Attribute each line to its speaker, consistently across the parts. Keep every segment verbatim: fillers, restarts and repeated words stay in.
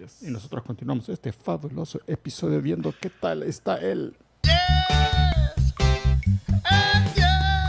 Speaker 1: Yes. Y nosotros continuamos este fabuloso episodio viendo qué tal está él. Yes. Yes.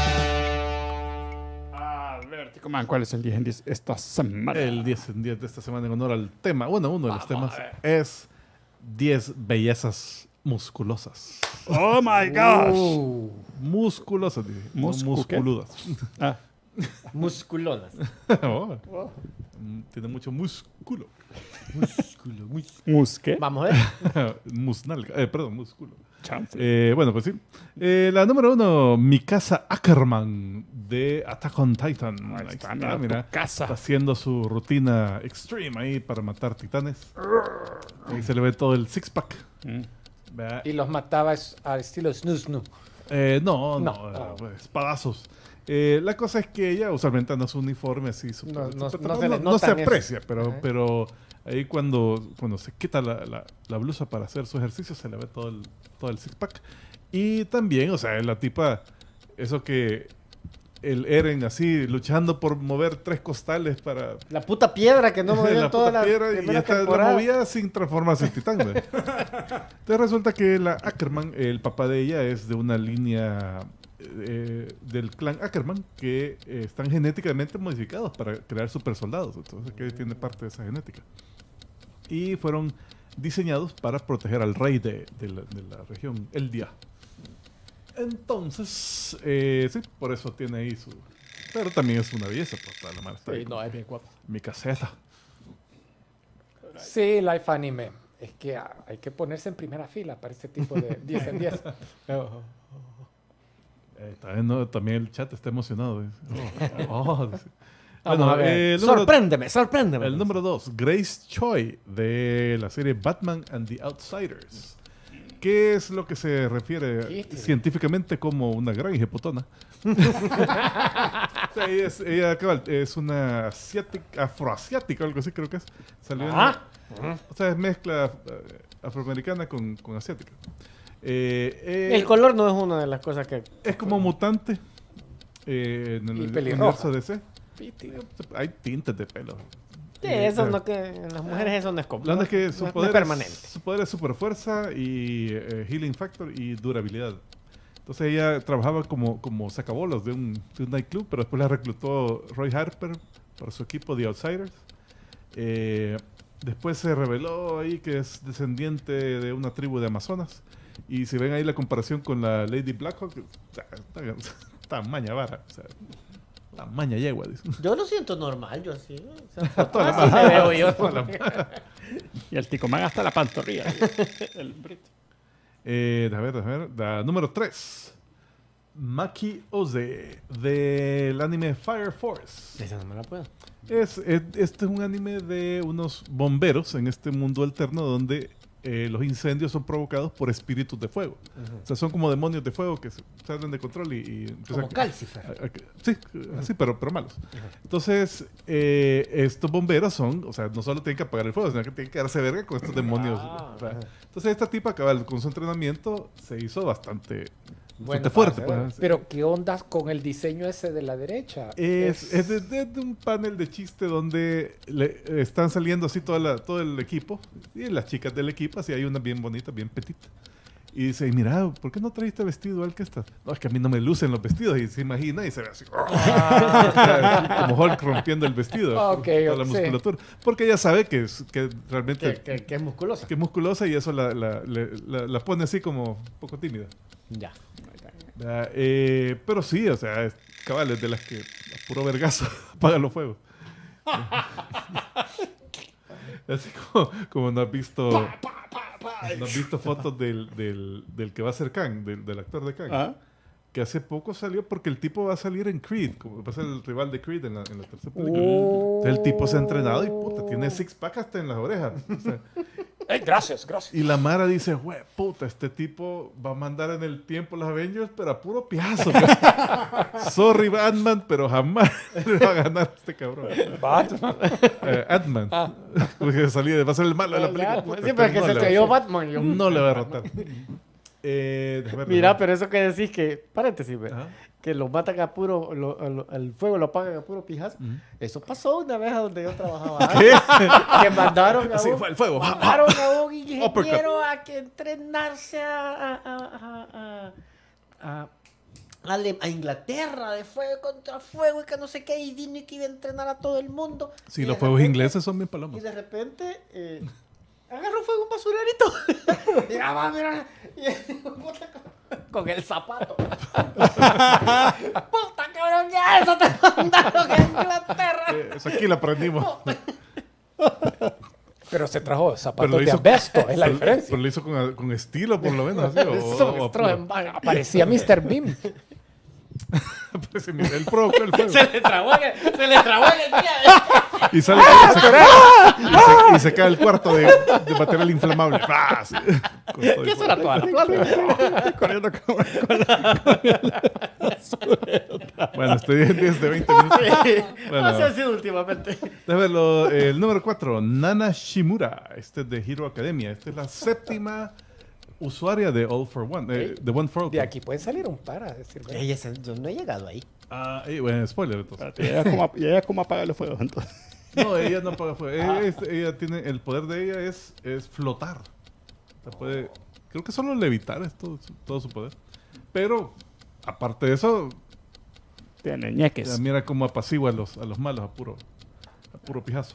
Speaker 1: A ver, Tico Man, ¿cuál es el diez en diez esta semana?
Speaker 2: El diez en diez de esta semana en honor al tema. Bueno, uno de los Vamos temas es diez bellezas musculosas.
Speaker 1: ¡Oh, my gosh! Uh,
Speaker 2: musculosas,
Speaker 1: Muscu
Speaker 2: no musculudas.
Speaker 3: Ah. Musculonas.
Speaker 2: Oh. Oh. Tiene mucho músculo.
Speaker 3: Músculo, músculo.
Speaker 1: ¿Mus qué?
Speaker 3: Vamos a ver.
Speaker 2: Musnalga. Eh, perdón, músculo. Eh, bueno, pues sí. Eh, la número uno, Mikasa Ackerman de Attack on Titan.
Speaker 1: Ahí está, ahí está, mira,
Speaker 2: casa. Está haciendo su rutina extreme ahí para matar titanes. Ahí se le ve todo el six pack.
Speaker 3: Mm. Y los mataba al estilo Snoo Snoo.
Speaker 2: Eh, no, no, no. no. Espadazos. Eh, la cosa es que ella usualmente anda su uniforme así, super,
Speaker 3: no, no,
Speaker 2: super,
Speaker 3: no,
Speaker 2: no,
Speaker 3: se,
Speaker 2: no, no se aprecia,
Speaker 3: eso.
Speaker 2: pero, pero ahí cuando, cuando se quita la, la, la blusa para hacer su ejercicio se le ve todo el, todo el six pack. Y también, o sea, la tipa, eso que el Eren así luchando por mover tres costales para...
Speaker 3: La puta piedra que no movía
Speaker 2: la
Speaker 3: toda
Speaker 2: puta
Speaker 3: la
Speaker 2: piedra y esta la movía sin transformarse en titán. Entonces resulta que la Ackerman, el papá de ella, es de una línea... Eh, del clan Ackerman que eh, están genéticamente modificados para crear super soldados, entonces que tiene parte de esa genética y fueron diseñados para proteger al rey de, de, la, de la región Eldia. Entonces eh, sí, por eso tiene ahí su, pero también es una belleza, pues toda la mano está ahí,
Speaker 3: sí, no, es bien guapo.
Speaker 2: Mi caseta.
Speaker 3: Sí, life anime es que hay que ponerse en primera fila para este tipo de diez en diez.
Speaker 2: Eh, también, no, también el chat está emocionado. Oh, oh,
Speaker 3: bueno, a ver. Eh, sorpréndeme,
Speaker 2: dos,
Speaker 3: sorpréndeme.
Speaker 2: El número dos, Grace Choi, de la serie Batman and the Outsiders. ¿Qué es lo que se refiere científicamente como una gran hijeputona? Sí, es, ella es una asiática, afroasiática, algo así creo que es. Salió
Speaker 3: ah.
Speaker 2: en, uh-huh. O sea, es mezcla afroamericana con, con asiática. Eh, eh,
Speaker 3: el color no es una de las cosas que...
Speaker 2: Es como mutante eh, en el universo D C. Eh, hay tintes de pelo.
Speaker 3: Sí, eh, eso no que... En las mujeres eso no es común.
Speaker 2: La verdad es que su,
Speaker 3: no,
Speaker 2: poder
Speaker 3: no es permanente.
Speaker 2: Es, su poder es super fuerza y eh, healing factor y durabilidad. Entonces ella trabajaba como, como sacabolas de un, de un nightclub, pero después la reclutó Roy Harper para su equipo The Outsiders. Eh, después se reveló ahí que es descendiente de una tribu de Amazonas. Y si ven ahí la comparación con la Lady Blackhawk, o sea, está, está maña vara, o sea, la maña yegua. Dice.
Speaker 3: Yo lo siento normal, yo así. O sea, toda así la me veo yo.
Speaker 1: Y el Tico Man hasta la pantorrilla. El brito.
Speaker 2: Eh, a ver, a ver. La número tres. Maki Oze, del anime Fire Force.
Speaker 3: Esa no me la puedo.
Speaker 2: Es, es, este es un anime de unos bomberos en este mundo alterno donde... Eh, los incendios son provocados por espíritus de fuego. Uh-huh. O sea, son como demonios de fuego que se salen de control y... y
Speaker 3: como Calcifer.
Speaker 2: A, a, a, sí, uh-huh. así, pero, pero malos. Uh-huh. Entonces, eh, estos bomberos son... O sea, no solo tienen que apagar el fuego, sino que tienen que darse verga con estos demonios. Ah, o sea, uh-huh. Entonces, esta tipa, cabal, con su entrenamiento, se hizo bastante... Bueno, fuerte, pues.
Speaker 3: Pero ¿qué onda con el diseño ese de la derecha?
Speaker 2: Es, es de, de, de un panel de chiste donde le, están saliendo así toda la, todo el equipo y las chicas del equipo, así hay una bien bonita, bien petita. Y dice, mira, ¿por qué no trajiste vestido igual que esta? No, es que a mí no me lucen los vestidos. Y se imagina y se ve así. Ah, como Hulk rompiendo el vestido.
Speaker 3: Okay,
Speaker 2: toda la musculatura. Sí. Porque ella sabe que, es, que realmente...
Speaker 3: Que, que, que es musculosa.
Speaker 2: Que es musculosa y eso la, la, la, la, la pone así como un poco tímida.
Speaker 3: Ya.
Speaker 2: Uh, eh, pero sí, o sea, es, cabales de las que a puro vergazo apagan los fuegos. Así como, como no has visto pa, pa, pa, pa. No has visto fotos del, del, del que va a ser Kang, del, del actor de Kang. ¿Ah? Que hace poco salió porque el tipo va a salir en Creed, como va a ser el rival de Creed en la, en la tercera película. Oh. Entonces el tipo se ha entrenado y puta, tiene six pack hasta en las orejas. O sea,
Speaker 3: hey, gracias, gracias.
Speaker 2: Y la Mara dice, güey, puta, este tipo va a mandar en el tiempo los Avengers, pero a puro piazo. Sorry, Batman, pero jamás le va a ganar a este cabrón.
Speaker 3: Batman.
Speaker 2: Eh, Ant-Man. Ah. Porque salía, va a ser el malo de la película. Puta,
Speaker 3: sí, pero que no se cayó Batman.
Speaker 2: No le va a derrotar. Eh,
Speaker 3: Mira, pero eso que decís que... Paréntesis, uh-huh.
Speaker 4: que lo matan a puro, lo, lo- el fuego lo apagan a puro pijazo.
Speaker 2: Ujú.
Speaker 4: Eso pasó una vez a donde yo trabajaba antes, que mandaron a
Speaker 2: Así
Speaker 4: un,
Speaker 2: fue el fuego.
Speaker 4: mandaron a un ingeniero a que entrenarse a, a, a, a, a, a- a Ale- a Inglaterra de fuego contra fuego y que no sé qué, y vino y que iba a entrenar a todo el mundo.
Speaker 2: Sí,
Speaker 4: Y
Speaker 2: los
Speaker 4: de
Speaker 2: fuegos
Speaker 4: repente-
Speaker 2: ingleses son bien
Speaker 4: Y
Speaker 2: palomas.
Speaker 4: de repente eh, agarró fuego un basurerito. Mira, va, mira. Y puta, con, con el zapato. Puta cabrón, ya eso te mandaron a Inglaterra.
Speaker 2: Eh, eso aquí lo aprendimos.
Speaker 3: Pero se trajo zapatos
Speaker 2: Pero lo
Speaker 3: de
Speaker 2: hizo-
Speaker 3: asbesto, es la
Speaker 2: Pero-
Speaker 3: diferencia.
Speaker 2: Pero lo hizo con, con estilo, por lo menos. Así, o,
Speaker 4: Eso
Speaker 2: o-
Speaker 4: me
Speaker 2: o-
Speaker 4: trajo en vaga.
Speaker 3: Parecía mister Bean.
Speaker 2: Parece, mira, él provocó el fuego.
Speaker 4: Se le trabó en el, se le trabó en el día.
Speaker 2: Y sale y se, y se, y se cae el cuarto de, de material inflamable. ¡Pah! Sí. Con todo y
Speaker 4: ¿Qué será toda la plata?
Speaker 1: Corriendo con, con la-
Speaker 2: Bueno, estoy en diez de veinte minutos. Bueno,
Speaker 4: Así ha sido últimamente.
Speaker 2: déjame verlo. El número cuatro, Nana Shimura. Este es de Hero Academia. Esta es la séptima usuaria de All for One. eh, de One for All.
Speaker 3: De aquí pueden salir un par a decir. ¿verdad?
Speaker 4: Ey, ese- yo no he llegado ahí.
Speaker 2: Ah, eh, bueno, spoiler entonces.
Speaker 1: Espérate, ¿y ella cómo, y ella cómo apaga los fuegos entonces?
Speaker 2: No, ella no apaga fuego. Ella, es- ella tiene, el poder de ella es, es flotar. O sea, puede, creo que solo levitar es todo, su- todo su poder. Pero, aparte de eso,
Speaker 1: Tiene
Speaker 2: ya
Speaker 1: ñeques.
Speaker 2: mira cómo apacigua a los, a los malos a puro, a puro pijazo.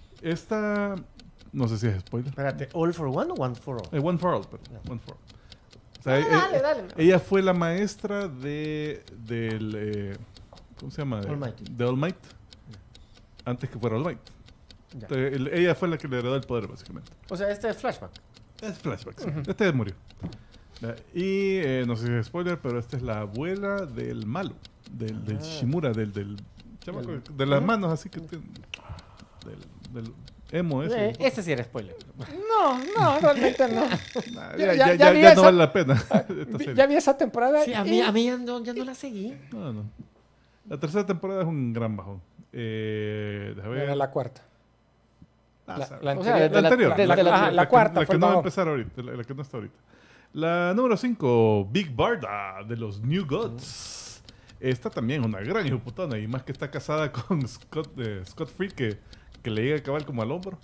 Speaker 2: Esta, no sé si es spoiler.
Speaker 4: Espérate, ¿all for one o one for all?
Speaker 2: Eh, one for all, perdón. One for all. O sea,
Speaker 4: Ah,
Speaker 2: eh,
Speaker 4: dale,
Speaker 2: eh,
Speaker 4: dale.
Speaker 2: ella fue la maestra de, del, eh, ¿cómo se llama?
Speaker 4: All Might.
Speaker 2: De All Might. Antes que fuera All Might.
Speaker 4: Ya.
Speaker 2: Entonces, el- ella fue la que le heredó el poder, básicamente.
Speaker 4: O sea, este es flashback.
Speaker 2: Es flashback, sí. Este murió. Ya, Y eh, no sé si es spoiler, pero esta es la abuela del malo, del, del
Speaker 4: Ah.
Speaker 2: Shimura, del, del chamaco,
Speaker 4: Del-
Speaker 2: de las
Speaker 4: Ujú.
Speaker 2: manos así que tiene- del, del emo ese.
Speaker 4: Eh, este sí era spoiler.
Speaker 3: No, no, realmente no.
Speaker 2: Nah,
Speaker 3: ya-
Speaker 2: ya,
Speaker 3: ya-
Speaker 2: ya-
Speaker 3: ya
Speaker 2: ya-
Speaker 3: vi
Speaker 2: ya no
Speaker 3: esa-
Speaker 2: vale la pena. esta
Speaker 3: Vi-
Speaker 2: serie.
Speaker 3: Ya vi esa temporada.
Speaker 4: Sí, a
Speaker 3: y-
Speaker 4: mí, a mí ya, no, ya no la seguí.
Speaker 2: No, no. La tercera temporada es un gran bajón. Eh, déjame ver.
Speaker 3: Era la cuarta.
Speaker 2: Ah,
Speaker 3: La,
Speaker 2: sabe.
Speaker 3: la
Speaker 4: O sea,
Speaker 3: anterior.
Speaker 4: de la-
Speaker 2: anterior,
Speaker 4: de la- de la-
Speaker 3: ajá, la
Speaker 2: que-
Speaker 3: cuarta
Speaker 2: la
Speaker 3: fue
Speaker 2: que
Speaker 3: el
Speaker 2: no va a
Speaker 3: bajón.
Speaker 2: empezar ahorita, la, la que no está ahorita. La número cinco, Big Barda, de los New Gods. Esta también es una gran hijoputana, y más que está casada con Scott, eh, Scott Free, que, que le llega a cabal como al hombro.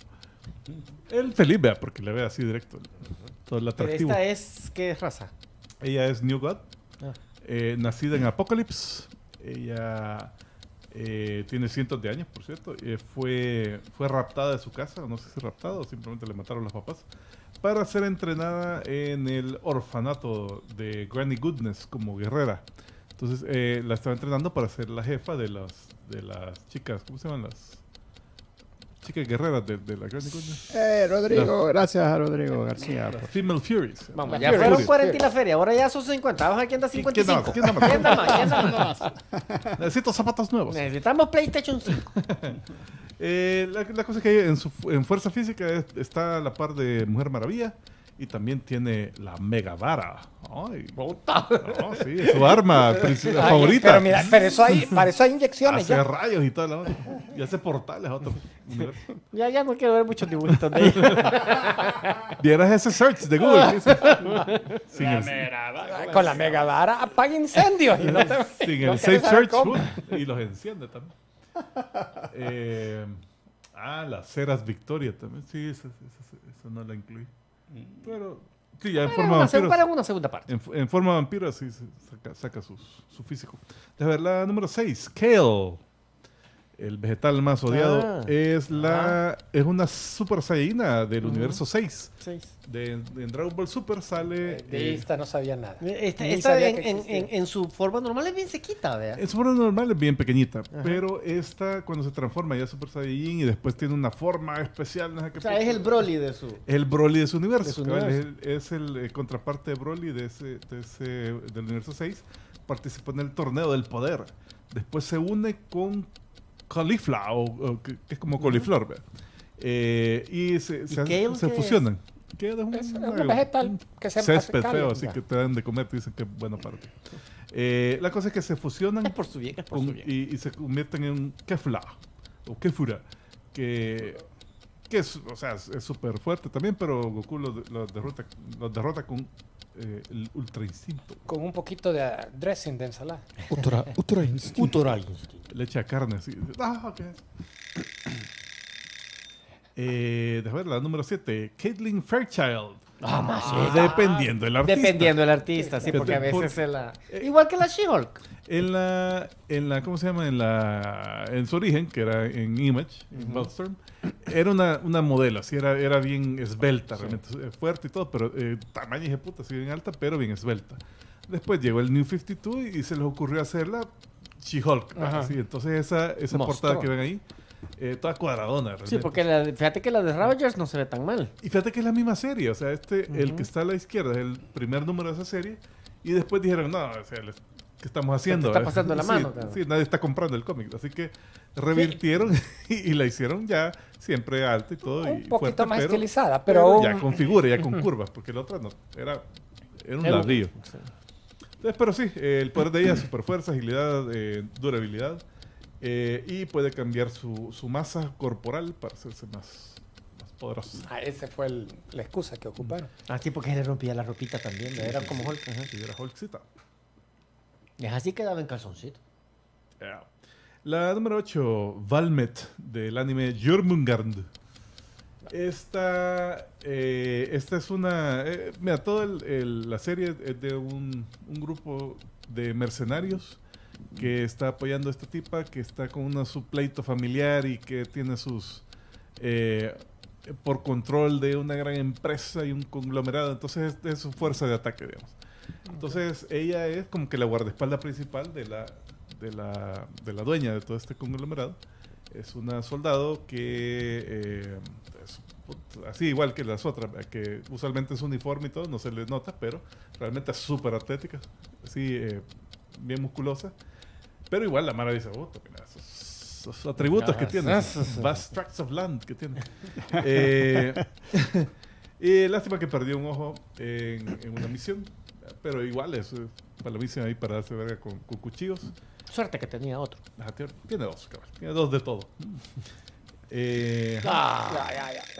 Speaker 2: Él feliz, vea, porque le ve así directo todo el
Speaker 4: Pero
Speaker 2: atractivo.
Speaker 4: esta es, ¿qué raza?
Speaker 2: Ella es New God,
Speaker 4: Ah.
Speaker 2: eh, nacida en Apocalypse. Ella eh, tiene cientos de años, por cierto. Eh, fue, fue raptada de su casa, no sé si raptada o simplemente le mataron los papás, para ser entrenada en el orfanato de Granny Goodness como guerrera. Entonces eh, la estaba entrenando para ser la jefa de las, de las chicas, ¿cómo se llaman las chicas guerreras de, de la Granny Goodness?
Speaker 1: Eh, Rodrigo, gracias a Rodrigo García. por-
Speaker 2: Female Furies.
Speaker 4: Vamos,
Speaker 3: La
Speaker 4: ya
Speaker 3: Fury.
Speaker 4: fueron
Speaker 3: Fury.
Speaker 4: cuarenta y la feria, ahora ya son cincuenta. Vamos aquí anda cincuenta y
Speaker 2: ¿Quién
Speaker 4: cinco.
Speaker 2: da más? ¿Quién da más?
Speaker 4: ¿Quién da más? ¿Quién da más?
Speaker 2: Necesito zapatos nuevos.
Speaker 4: Necesitamos PlayStation cinco.
Speaker 2: Eh, la, la cosa es que en, su, en fuerza física es- está a la par de Mujer Maravilla y también tiene la Mega Vara. Ay, no, sí, es su arma princi-
Speaker 3: Ay,
Speaker 2: favorita.
Speaker 3: Pero mira, pero eso hay, para eso hay inyecciones.
Speaker 2: Hace
Speaker 3: Ya.
Speaker 2: rayos y toda la onda. Y hace portales a otro universo.
Speaker 4: Ya, ya no quiero ver muchos dibujitos de ella.
Speaker 2: Vieras ese search de Google. ¿qué dice? Sin el,
Speaker 3: Con la mega vara apaga incendios. Y no te,
Speaker 2: sin
Speaker 3: no
Speaker 2: el
Speaker 3: quieres
Speaker 2: Safe
Speaker 3: saber
Speaker 2: Search.
Speaker 3: cómo.
Speaker 2: uh, y los enciende también. Eh, ah, las ceras Victoria también. Sí, esa, esa- esa no la incluí. Pero, sí, ya en forma
Speaker 4: Una seg-
Speaker 2: vampiro.
Speaker 4: para una segunda parte.
Speaker 2: En, en forma vampiro, sí, se saca, saca sus- su físico. A ver, la número seis, Kale. El vegetal más odiado
Speaker 4: Ah.
Speaker 2: es la es una super saiyajina del universo seis.
Speaker 4: Seis.
Speaker 2: De, de- en Dragon Ball Super sale...
Speaker 3: De
Speaker 2: eh,
Speaker 3: esta no sabía nada.
Speaker 4: Esta,
Speaker 3: Ni
Speaker 4: esta
Speaker 3: sabía
Speaker 4: en,
Speaker 3: que
Speaker 4: en-
Speaker 3: existía.
Speaker 4: en- en su forma normal es bien sequita, vea.
Speaker 2: en su forma normal es bien pequeñita, pero esta cuando se transforma ya es Super Saiyajin y después tiene una forma especial. No sé qué
Speaker 4: O sea,
Speaker 2: puta.
Speaker 4: es el Broly de su...
Speaker 2: Es el Broly de su universo.
Speaker 4: De su
Speaker 2: cabal,
Speaker 4: universo.
Speaker 2: Es el, es el, eh, contraparte de Broly de ese, de ese, del universo seis. Participó en el torneo del poder. Después se une con Caulifla, o, o que, que es como coliflor. ¿verdad? Eh, y se,
Speaker 4: ¿Y
Speaker 2: se,
Speaker 4: Kale
Speaker 2: se
Speaker 4: qué
Speaker 2: fusionan. Kale es un,
Speaker 3: Es
Speaker 2: una-
Speaker 3: un vegetal que se
Speaker 2: césped
Speaker 3: hace
Speaker 2: feo,
Speaker 3: cálido,
Speaker 2: así
Speaker 3: ya.
Speaker 2: que te dan de comer, te dicen que es bueno para ti. Eh, la cosa es que se fusionan
Speaker 4: Es por su bien, es por
Speaker 2: con-
Speaker 4: su bien.
Speaker 2: y, y se convierten en Kefla o Kefura, que, que es, o sea, es súper fuerte también, pero Goku los lo derrota, lo derrota con eh, el Ultra Instinto.
Speaker 3: Con un poquito de uh, dressing de ensalada.
Speaker 1: Ultra, ultra instinto.
Speaker 2: Le echa carne así. Ah, ok. Eh, déjame ver, la número siete, Caitlin Fairchild.
Speaker 4: Ah, más sí.
Speaker 2: Dependiendo del artista.
Speaker 4: Dependiendo del artista, sí,
Speaker 2: Que
Speaker 4: porque
Speaker 2: te-
Speaker 4: a veces
Speaker 2: por-
Speaker 4: es la... Igual que la She-Hulk.
Speaker 2: En la, en la, ¿cómo se llama? En la, en su origen, que era en Image, en Wildstorm, era una, una modelo, así era, era bien esbelta, realmente eh, fuerte y todo, pero eh, tamaño de puta, así bien alta, pero bien esbelta. Después llegó el New cincuenta y dos y se les ocurrió hacerla She-Hulk,
Speaker 3: Ajá.
Speaker 2: así. Entonces esa, esa
Speaker 4: Monstruo.
Speaker 2: portada que ven ahí, eh, toda cuadradona, realmente.
Speaker 4: Sí, porque la, fíjate que la de Ravagers no se ve tan mal.
Speaker 2: Y fíjate que es la misma serie, o sea, este, el
Speaker 4: Ujú.
Speaker 2: que está a la izquierda es el primer número de esa serie, y después dijeron, no, o sea, les- ¿qué estamos haciendo?
Speaker 4: está
Speaker 2: eh?
Speaker 4: pasando la
Speaker 2: Sí,
Speaker 4: mano, claro.
Speaker 2: sí, nadie está comprando el cómic, así que revirtieron y, y la hicieron ya siempre alta y todo.
Speaker 3: Un
Speaker 2: y
Speaker 3: poquito
Speaker 2: fuerte,
Speaker 3: más
Speaker 2: pero-
Speaker 3: estilizada, pero,
Speaker 2: ya
Speaker 3: aún-
Speaker 2: con figura, ya con curvas, porque la otra no, era, era un
Speaker 4: Era un-
Speaker 2: ladrillo.
Speaker 4: sí.
Speaker 2: Entonces, pero sí, eh, el poder de ella es super fuerza, agilidad, eh, durabilidad, eh, y puede cambiar su, su masa corporal para hacerse más, más poderosa.
Speaker 3: Ah, esa fue el- la excusa que ocuparon.
Speaker 4: Ah, sí, porque le rompía la ropita también. Era como Hulk. Ajá.
Speaker 2: Y era Hulkcita.
Speaker 4: Es así quedaba en calzoncito.
Speaker 2: Yeah. La número ocho, Valmet, del anime Jormungand. Esta, eh, esta es una... eh, mira, toda el- el- la serie es de un, un grupo de mercenarios que está apoyando a esta tipa, que está con una, su pleito familiar y que tiene sus... eh, por control de una gran empresa y un conglomerado. Entonces es, es su fuerza de ataque, digamos. Entonces ella es como que la guardaespaldas principal de la, de la, de la dueña de todo este conglomerado. Es una soldado que eh, es put- así igual que las otras, que usualmente es uniforme y todo, no se le nota, pero realmente es súper atlética, así eh, bien musculosa. Pero igual la Mara dice, oh, mira, esos, esos atributos que tiene, esos vast tracts of land que tiene. Eh, y lástima que perdió un ojo en, en una misión, pero igual es eh, para la misión ahí para darse verga con, con cuchillos.
Speaker 4: Suerte que tenía otro.
Speaker 2: Ajá, tiene, tiene dos, cabrón. Tiene dos de todo. Eh,
Speaker 3: Ya, ya, ya.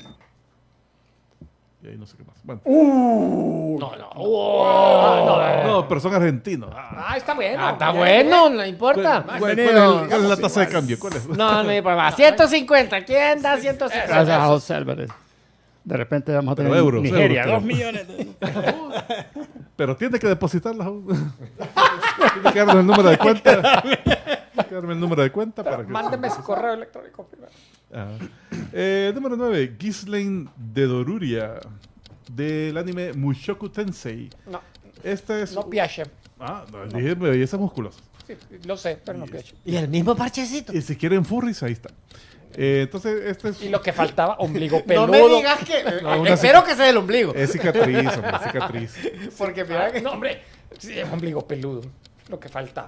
Speaker 2: y ahí no sé qué más. Bueno.
Speaker 4: No, no. Oh,
Speaker 2: no, pero son argentinos. Ah,
Speaker 3: Ah, está bueno.
Speaker 4: Ah, está
Speaker 3: Ya,
Speaker 4: bueno, no importa.
Speaker 2: ¿Cuál, cuál es, el- cuál es la tasa de cambio? ¿Cuál es?
Speaker 4: No, no hay problema. ciento cincuenta. ¿Quién da ciento cincuenta?
Speaker 1: Gracias a José Álvarez. De repente vamos a
Speaker 2: Pero
Speaker 1: tener
Speaker 2: euros,
Speaker 1: Nigeria,
Speaker 2: euros,
Speaker 1: dos millones.
Speaker 2: Pero tiene que depositarlas aún. Tiene que darme el número de cuenta. Tiene que darme el número de cuenta para que...
Speaker 3: Mándeme su correo electrónico primero.
Speaker 2: Ah. Eh, número nueve, Ghislaine de Doruria, del anime Mushoku Tensei.
Speaker 3: No,
Speaker 2: Esta es...
Speaker 3: no piache.
Speaker 2: Ah, no, dije belleza musculosa.
Speaker 3: Sí, lo sé, pero no piache.
Speaker 4: Y el mismo parchecito.
Speaker 2: Y si quieren furries, ahí está. Eh, entonces, este es...
Speaker 3: Y lo que faltaba, ombligo peludo.
Speaker 4: No me digas que...
Speaker 2: No, una
Speaker 4: Espero que sea el ombligo.
Speaker 2: Es cicatriz, hombre, cicatriz.
Speaker 4: Porque mira que...
Speaker 3: No, hombre, sí, ombligo peludo. Lo que faltaba.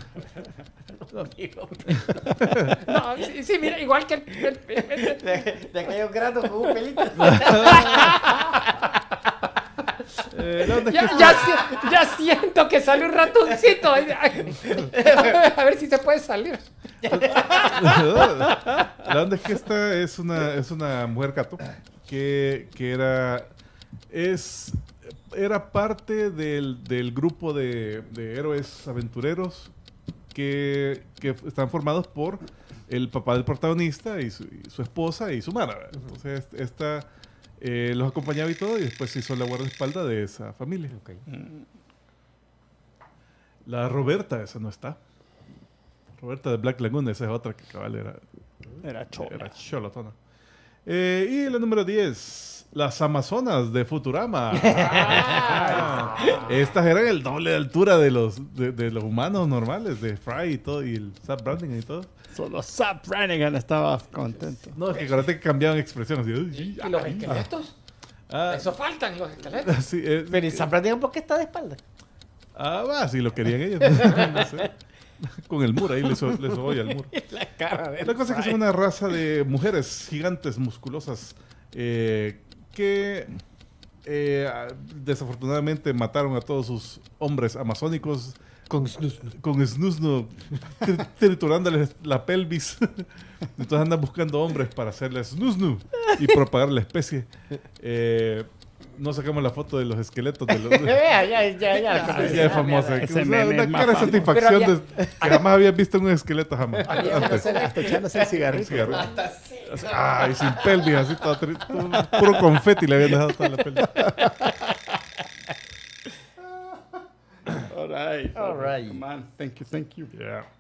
Speaker 3: No, sí, sí, mira, igual que el... el- el-
Speaker 4: De, de aquellos granos con un pelito.
Speaker 2: Eh, ¿dónde es
Speaker 3: ya,
Speaker 2: que
Speaker 3: ya,
Speaker 2: está?
Speaker 3: si- ya siento que sale un ratoncito. Ay, ay. A ver si se puede salir.
Speaker 2: ¿Dónde es que esta es una, es una mujer gato que, que era... Es... Era parte del, del grupo de, de héroes aventureros que, que están formados por el papá del protagonista y su, y su esposa y su mano. Entonces, esta eh, los acompañaba y todo, y después se hizo la guardaespaldas de esa familia. La Roberta, esa no está. Roberta de Black Lagoon, esa es otra que cabal era,
Speaker 1: Era chola.
Speaker 2: era cholotona. Eh, y la número diez, las Amazonas de Futurama. Ah, estas eran el doble de altura de los, de, de los humanos normales, de Fry y todo, y el Zap Brannigan y todo.
Speaker 1: Solo Zap Brannigan estaba contento.
Speaker 2: No, es que acuérdate que cambiaban expresiones. así,
Speaker 3: ¿Y los esqueletos?
Speaker 2: Ah,
Speaker 3: Eso faltan, los esqueletos.
Speaker 2: sí, eh,
Speaker 4: Pero ¿y San Brannigan por qué está de espalda?
Speaker 2: ah, va, si lo querían ellos. No sé. Con el muro, ahí le, so, le sobolla el muro.
Speaker 4: La cara de
Speaker 2: La cosa es que son una raza de mujeres gigantes, musculosas, eh, que eh, desafortunadamente mataron a todos sus hombres amazónicos
Speaker 4: Con snus.
Speaker 2: con Snusno tri- triturándoles la pelvis. Entonces andan buscando hombres para hacerle Snusnu y propagar la especie. Eh, no sacamos la foto de los esqueletos de los...
Speaker 4: Ya, ya, ya, ya.
Speaker 2: ya es famosa.
Speaker 1: ese
Speaker 2: Una,
Speaker 1: meme
Speaker 2: una
Speaker 1: es más
Speaker 2: cara de
Speaker 1: famoso.
Speaker 2: satisfacción
Speaker 4: Pero
Speaker 2: de, que jamás habías visto en un esqueleto jamás. Antes.
Speaker 1: Hasta echándose el cigarrito.
Speaker 2: Cigarro.
Speaker 4: Hasta sí.
Speaker 2: O sea, ay, sin pelvis, así todo, tri- todo puro confeti le habían dejado toda la pelvis.
Speaker 1: All right.
Speaker 4: All right.
Speaker 1: Man, thank you, thank you.
Speaker 2: Yeah.